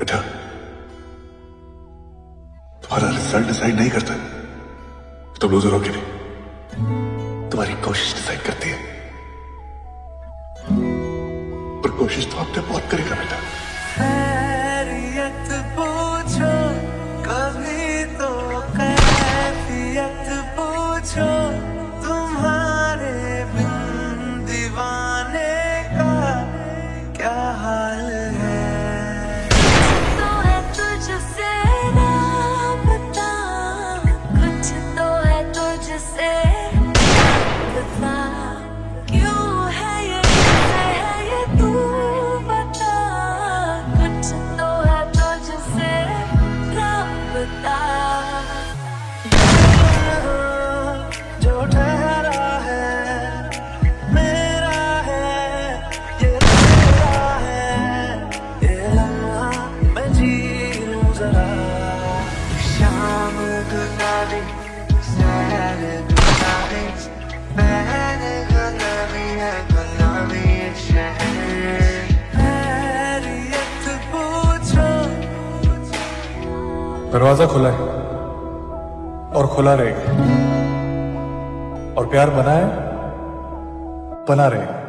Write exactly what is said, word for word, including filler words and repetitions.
बेटा, तुम्हारा result decide नहीं करता तुम लूजर हो कि नहीं, तुम्हारी कोशिश डिसाइड करती है। पर कोशिश तो आपने बहुत करेगा बेटा। खैरियत पूछो कभी तो कैफियत पूछो, तुम्हारे बिन दीवाने का क्या हाल है। तो है तुझसे राबता, कुछ तो है तुझसे बता, क्यों है ये कैसे है ये तू बता, कुछ तो है तुझसे राबता। जो ठहरा है मेरा है, ये तेरा है, ये लम्हा मैं जी लूं जरा। शाम गुलाबी सैर गुलाबी, मैंने गुलाबी है गुलाबी ये शहर। खैरियत पूछो। दरवाजा खुला है और खुला रहेगा, और प्यार बना है, बना रहेगा।